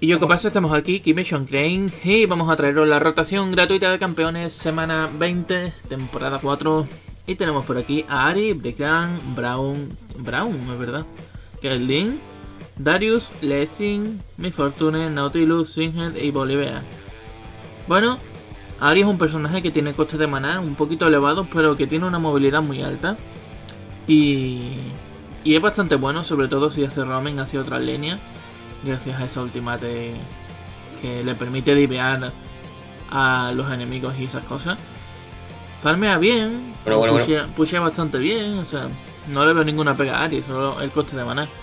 Y yo, ¿qué pasa? Estamos aquí, Kimation Crane, y vamos a traeros la rotación gratuita de campeones, semana 20, temporada 4. Y tenemos por aquí a Ahri, Brickran, Braum, es verdad, Kaelin, Darius, Lessing, Miss Fortune, Nautilus, Singed y Bolivia. Bueno, Ahri es un personaje que tiene costes de maná un poquito elevados, pero que tiene una movilidad muy alta. Y es bastante bueno, sobre todo si hace roaming hacia otras líneas, gracias a esa ultimate que le permite divear a los enemigos y esas cosas. Farmea bien, pushea bastante bien, o sea, no le veo ninguna pega a Ahri, solo el coste de maná.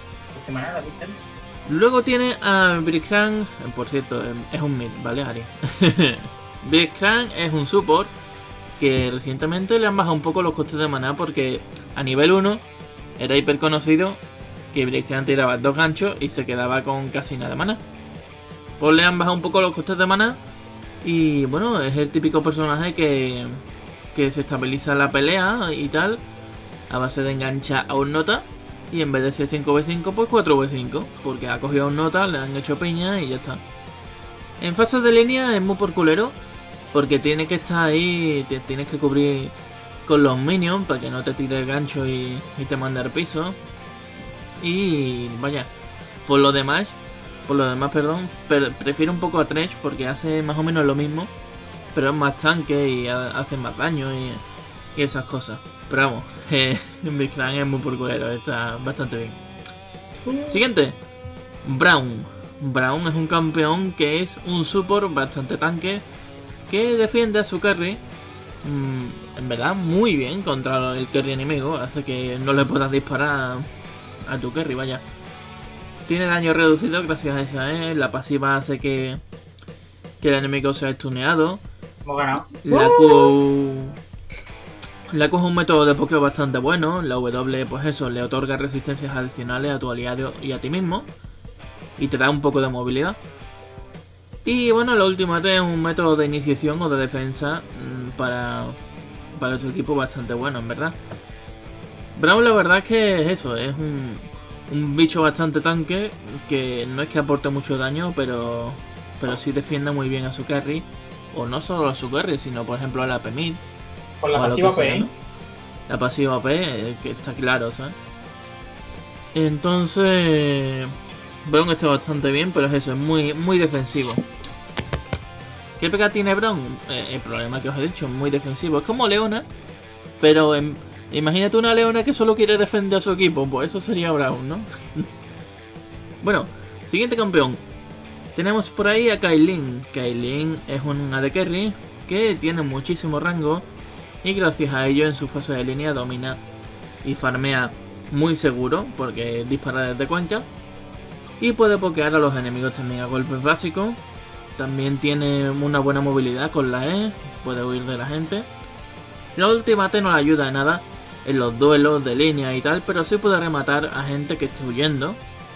Luego tiene a Brickran, por cierto, es un mid, ¿vale, Ahri? Brickran es un support que recientemente le han bajado un poco los costes de maná porque a nivel 1 era hiper conocido que Brickran tiraba 2 ganchos y se quedaba con casi nada de maná. Pues le han bajado un poco los costes de maná y bueno, es el típico personaje que se estabiliza la pelea y tal a base de enganchar a un nota y en vez de ser 5v5 pues 4v5 porque ha cogido a un nota, le han hecho piña y ya está. En fases de línea es muy por culero porque tiene que estar ahí, tienes que cubrir con los minions para que no te tire el gancho y te mande al piso. Y vaya, por lo demás, perdón, prefiero un poco a Thresh porque hace más o menos lo mismo, pero es más tanque y hace más daño y esas cosas. Pero vamos, mi clan es muy por culero, está bastante bien. Siguiente, Braum. Braum es un campeón que es un support bastante tanque que defiende a su carry en verdad muy bien contra el carry enemigo, hace que no le puedas disparar a tu carry, vaya. Tiene daño reducido gracias a esa, la pasiva hace que el enemigo sea stuneado. Hemos ganado. La Q es un método de pokeo bastante bueno. La W, pues eso, le otorga resistencias adicionales a tu aliado y a ti mismo y te da un poco de movilidad. Y bueno, la última T es un método de iniciación o de defensa para tu equipo bastante bueno, en verdad. Braum la verdad es que es eso, es un bicho bastante tanque que no es que aporte mucho daño, pero sí defiende muy bien a su carry. O no solo a su carry, sino por ejemplo a la AP mid. Con la pasiva AP, ¿no? La pasiva AP, que está claro, ¿sabes? Entonces Braum está bastante bien, pero es eso, es muy defensivo. ¿Qué pega tiene Braum? El problema que os he dicho, muy defensivo. Es como Leona, pero imagínate una Leona que solo quiere defender a su equipo, pues eso sería Braum, ¿no? Bueno, siguiente campeón. Tenemos por ahí a Kaelin. Kaelin es un AD Carry que tiene muchísimo rango y gracias a ello en su fase de línea domina y farmea muy seguro porque dispara desde Cuenca y puede pokear a los enemigos también a golpes básicos. También tiene una buena movilidad con la E, puede huir de la gente. La ultimate no le ayuda de nada en los duelos de línea y tal, pero sí puede rematar a gente que esté huyendo.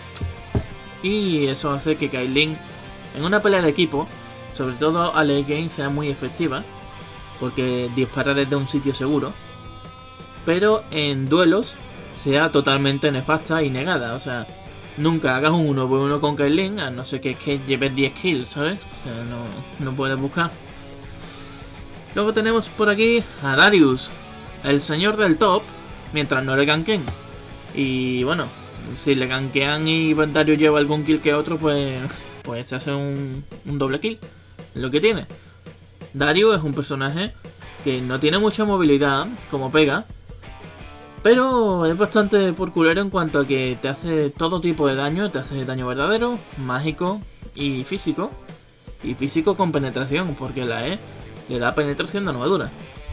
Y eso hace que Kaelin en una pelea de equipo, sobre todo a late game, sea muy efectiva porque dispara desde un sitio seguro, pero en duelos sea totalmente nefasta y negada. O sea, nunca hagas un 1v1 con Kaelin, a no ser que lleves 10 kills, ¿sabes? O sea, no puedes buscar. Luego tenemos por aquí a Darius, el señor del top, mientras no le ganken. Y bueno, si le gankean y Darius lleva algún kill que otro, pues se hace un doble kill. Lo que tiene. Darius es un personaje que no tiene mucha movilidad como pega, pero es bastante por culero en cuanto a que te hace todo tipo de daño. Te hace daño verdadero, mágico y físico. Y físico con penetración, porque la E le da penetración de armadura.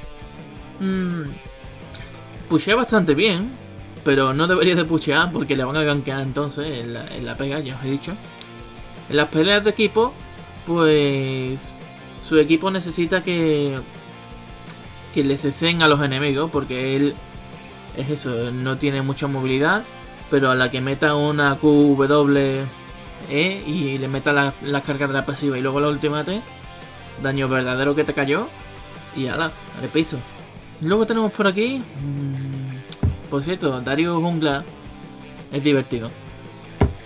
Pushea bastante bien, pero no debería de pushear porque le van a gankear entonces en la pega, ya os he dicho. En las peleas de equipo, pues su equipo necesita que le cecen a los enemigos porque él es eso, no tiene mucha movilidad, pero a la que meta una QW y le meta la carga de la pasiva y luego la ultimate, daño verdadero que te cayó y ala, al piso. Luego tenemos por aquí, por cierto, Darius Jungla es divertido.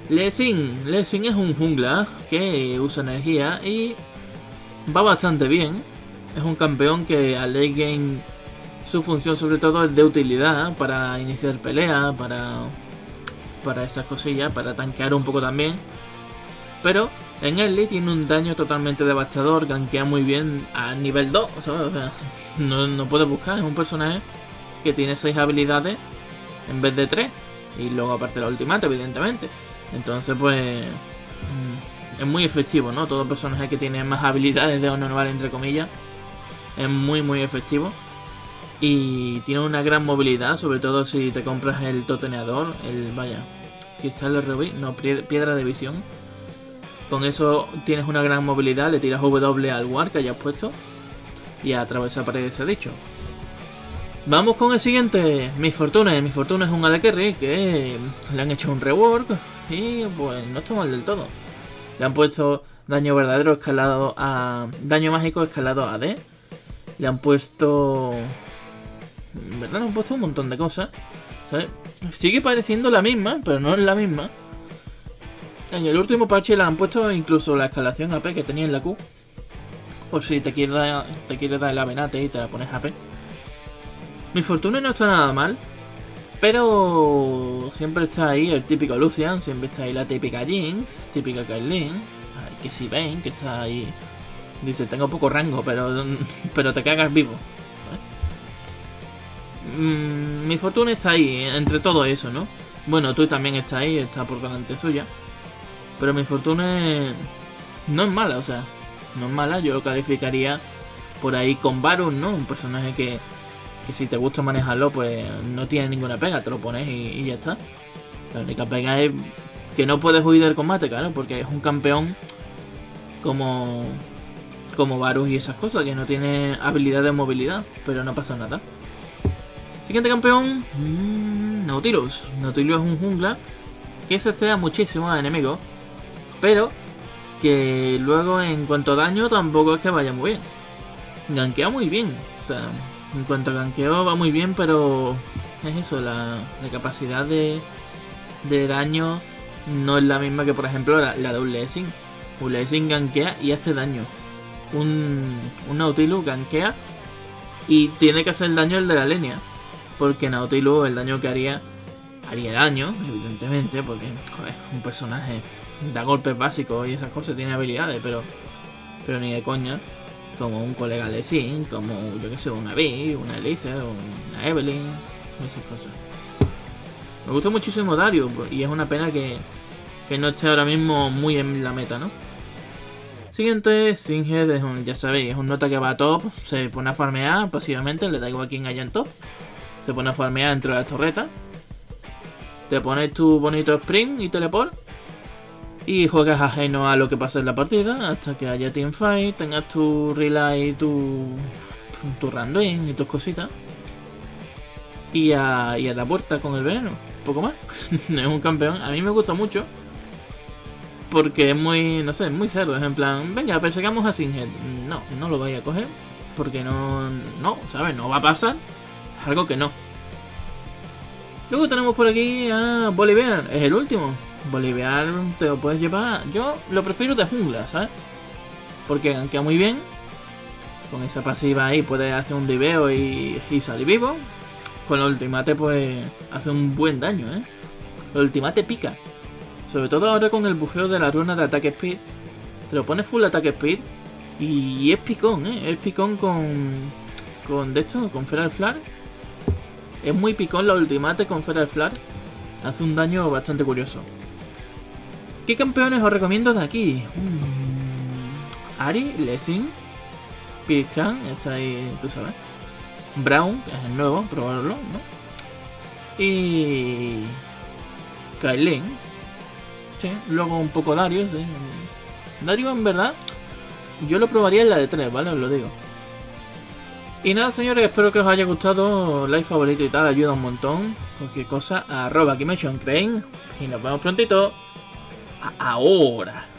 Lessing es un jungla que usa energía y va bastante bien. Es un campeón que al late game su función sobre todo es de utilidad para iniciar pelea, para esas cosillas, para tanquear un poco también. Pero en early tiene un daño totalmente devastador, gankea muy bien a nivel 2, ¿sabes? O sea, no puedes buscar, es un personaje que tiene 6 habilidades en vez de 3. Y luego aparte la ultimate, evidentemente. Entonces pues es muy efectivo, ¿no? Todo personaje que tiene más habilidades de honor entre comillas es muy efectivo. Y tiene una gran movilidad, sobre todo si te compras el toteneador, cristal de rubí, no, piedra de visión. Con eso tienes una gran movilidad, le tiras W al ward que hayas puesto y atraviesa paredes, se ha dicho. Vamos con el siguiente, Miss Fortune. Miss Fortune es un AD Carry que le han hecho un rework y pues no está mal del todo. Le han puesto daño verdadero escalado a... daño mágico escalado a AD. Le han puesto... en verdad le han puesto un montón de cosas, ¿sabes? Sigue pareciendo la misma, pero no es la misma. En el último parche le han puesto incluso la escalación AP que tenía en la Q. Por si te quieres dar el avenate y te la pones AP. Mi Fortuna no está nada mal, pero siempre está ahí el típico Lucian, siempre está ahí la típica Jinx, típica Caitlyn, que si ven que está ahí, dice tengo poco rango, pero te cagas vivo, ¿sabes? Mi Fortuna está ahí, entre todo eso, ¿no? Bueno, tú también está ahí, está por delante suya, pero mi Fortuna no es mala, o sea, no es mala, yo lo calificaría por ahí con Varus, ¿no? Un personaje que si te gusta manejarlo, pues no tiene ninguna pega, te lo pones y ya está. La única pega es que no puedes huir del combate, claro, porque es un campeón como Varus y esas cosas, que no tiene habilidad de movilidad, pero no pasa nada. Siguiente campeón, Nautilus. Nautilus es un jungla que se ceda muchísimo a enemigos, pero que luego en cuanto a daño tampoco es que vaya muy bien. Gankea muy bien, o sea... En cuanto a gankeo va muy bien, pero es eso, la capacidad de daño no es la misma que por ejemplo la de un Lessing. Un Lessing gankea y hace daño. Un Nautilus gankea y tiene que hacer daño el de la línea. Porque Nautilus el daño que haría daño, evidentemente, porque joder, un personaje da golpes básicos y esas cosas, tiene habilidades, pero ni de coña. Como un colega Lessing, como yo que sé, una Vi, una Elise, una Evelyn, esas cosas. Me gusta muchísimo Darius y es una pena que no esté ahora mismo muy en la meta, ¿no? Siguiente, Singed es ya sabéis, es un nota que va a top, se pone a farmear pasivamente, le da igual quién haya en top. Se pone a farmear dentro de las torretas. Te pones tu bonito sprint y teleport. Y juegas ajeno a lo que pasa en la partida hasta que haya teamfight, tengas tu relay, tu random y tus cositas. Y a la puerta con el veneno, poco más. Es un campeón, a mí me gusta mucho. Porque es muy, no sé, muy cerdo. Es en plan, venga, persigamos a Singed. No lo voy a coger. Porque no, ¿sabes? No va a pasar. Es algo que no. Luego tenemos por aquí a Bolivar, es el último. Bolivar te lo puedes llevar. Yo lo prefiero de jungla, ¿sabes? Porque gankea muy bien. Con esa pasiva ahí puedes hacer un diveo y salir vivo. Con la ultimate pues hace un buen daño, ¿eh? La ultimate pica. Sobre todo ahora con el bufeo de la runa de ataque speed. Te lo pones full ataque speed. Y es picón, ¿eh? Es picón con Feral Flare. Es muy picón la ultimate con Feral Flare. Hace un daño bastante curioso. ¿Qué campeones os recomiendo de aquí? Ahri, Lessing, Pirkran, está ahí, tú sabes. Braum, que es el nuevo, probarlo, ¿no? Y... Caitlyn. Sí, luego un poco Darius. ¿sí? Darius en verdad, yo lo probaría en la de 3, ¿vale? Os lo digo. Y nada, señores, espero que os haya gustado. Like, favorito y tal, ayuda un montón. Cualquier cosa, @KimetionCrane. Y nos vemos prontito. Ahora.